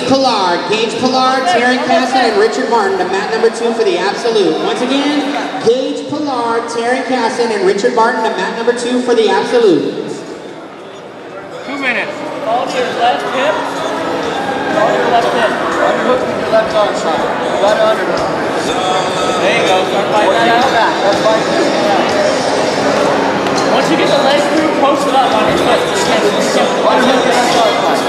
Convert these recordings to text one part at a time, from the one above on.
Pollard. Gage Pollard, Taryn Casson, and Richard Martin to mat number 2 for the Absolute. Once again, Gage Pollard, Taryn Casson, and Richard Martin to mat number 2 for the Absolute. 2 minutes. Hold your left hip. Hold your left hip. Underhook with your left arm side. Right underhook. There you go. Start fighting that out. That's fighting. Once you get the leg through, post it up on your foot. Underhook your left arm side.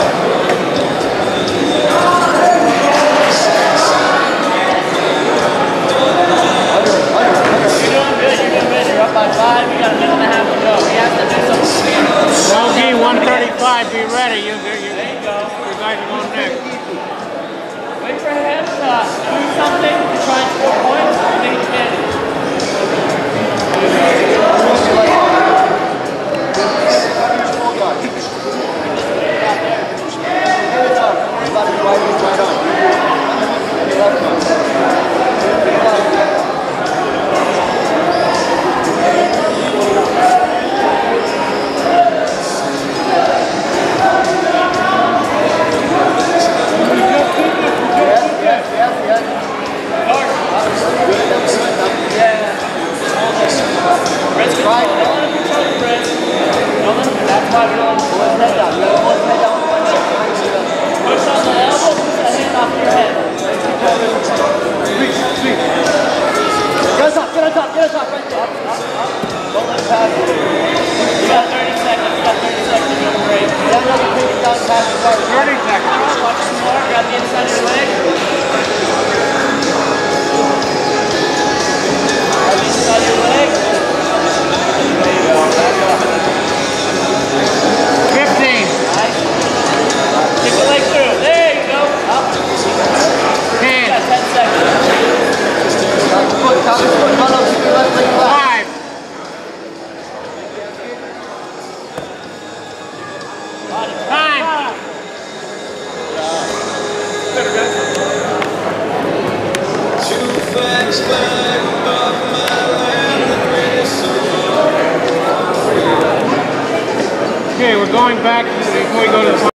You're doing good. You're up by 5. You got a minute and a half to go. He has to do something. LG 135, be ready. There you go. You guys are going next. Wait for him to do something to try and score points, and then you can. Okay, we're going back before we go to the